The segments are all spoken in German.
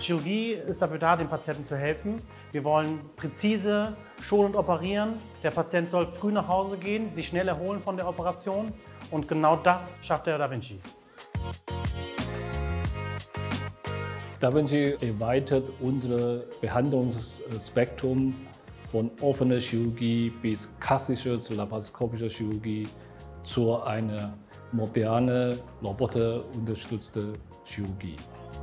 Chirurgie ist dafür da, dem Patienten zu helfen. Wir wollen präzise, schonend operieren. Der Patient soll früh nach Hause gehen, sich schnell erholen von der Operation. Und genau das schafft der Da Vinci. Da Vinci erweitert unser Behandlungsspektrum von offener Chirurgie bis klassischer laparoskopischer Chirurgie zu einer modernen, roboterunterstützten Chirurgie.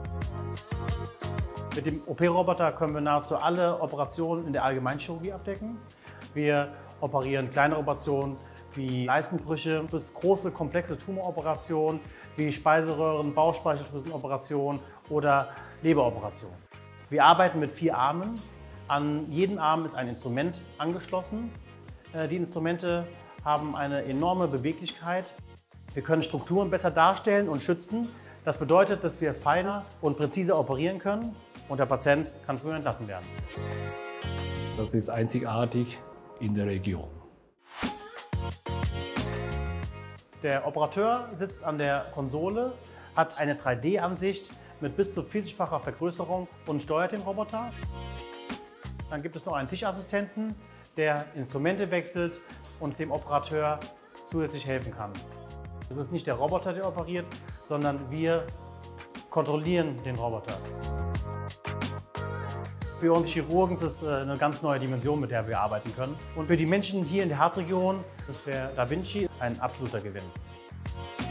Mit dem OP-Roboter können wir nahezu alle Operationen in der Allgemeinchirurgie abdecken. Wir operieren kleine Operationen wie Leistenbrüche bis große, komplexe Tumoroperationen wie Speiseröhren-, Bauchspeicheldrüsenoperationen oder Leberoperationen. Wir arbeiten mit 4 Armen. An jeden Arm ist ein Instrument angeschlossen. Die Instrumente haben eine enorme Beweglichkeit. Wir können Strukturen besser darstellen und schützen. Das bedeutet, dass wir feiner und präziser operieren können und der Patient kann früher entlassen werden. Das ist einzigartig in der Region. Der Operateur sitzt an der Konsole, hat eine 3D-Ansicht mit bis zu 40-facher Vergrößerung und steuert den Roboter. Dann gibt es noch einen Tischassistenten, der Instrumente wechselt und dem Operateur zusätzlich helfen kann. Es ist nicht der Roboter, der operiert, sondern wir kontrollieren den Roboter. Für uns Chirurgen ist es eine ganz neue Dimension, mit der wir arbeiten können. Und für die Menschen hier in der Harzregion ist der Da Vinci ein absoluter Gewinn.